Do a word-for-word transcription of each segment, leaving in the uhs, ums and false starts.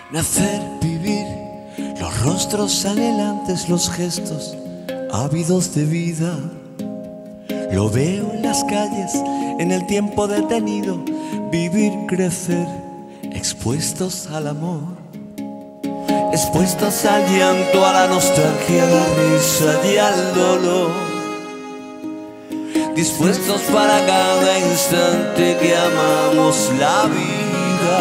Nacer, vivir, los rostros anhelantes, los gestos ávidos de vida. Lo veo en las calles, en el tiempo detenido, vivir, crecer, expuestos al amor, expuestos al llanto, a la nostalgia, a la risa y al dolor, dispuestos para cada instante que amamos la vida.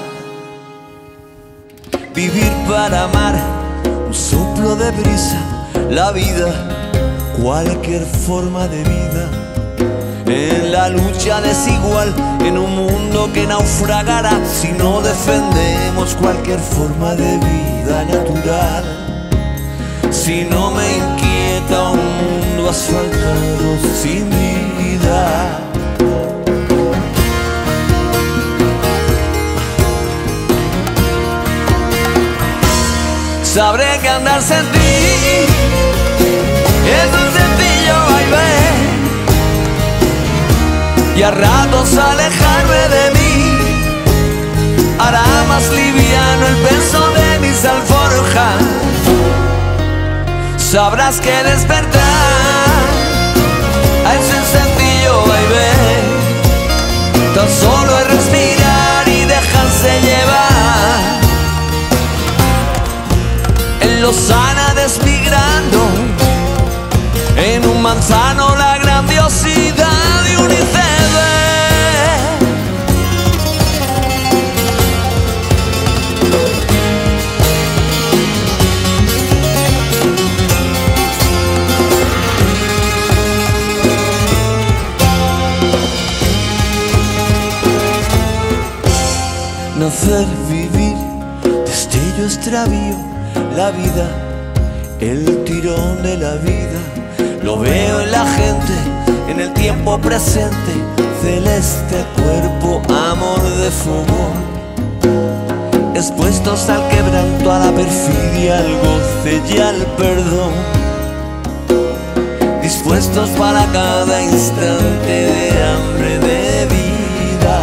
Vivir para amar, un soplo de brisa, la vida, cualquier forma de vida. En la lucha desigual, en un mundo que naufragará si no defendemos cualquier forma de vida natural. Si no me inquieta un mundo asfaltado sin vida. Sabré que andar sin ti es un sencillo vaivén, y a ratos alejarme de mí hará más liviano el peso de mis alforjas. Sabrás que despertar a ese sencillo vaivén tan solo es respirar y dejarse llevar. En Lozana desmigrando, en un manzano la grandiosidad de un iceberg. Nacer, vivir, destello, extravío, la vida, el tirón de la vida. Lo veo en la gente, en el tiempo presente, celeste cuerpo, amor de fogón, expuestos al quebranto, a la perfidia, al goce y al perdón, dispuestos para cada instante de hambre de vida.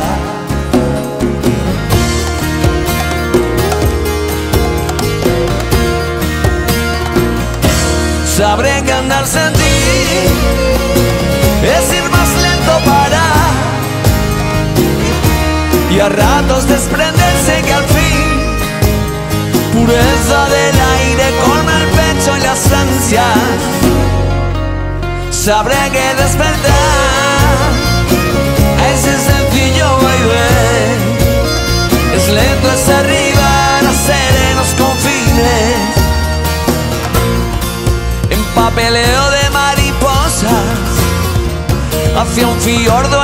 Sabré que andar sin ti es ir más lento para, y a ratos desprenderse que al fin pureza del aire colma el pecho y las ansias. Sabré que despertar a ese sencillo vaivén es lento, es arribar a serenos confines. Papeleo de mariposas hacia un fiordo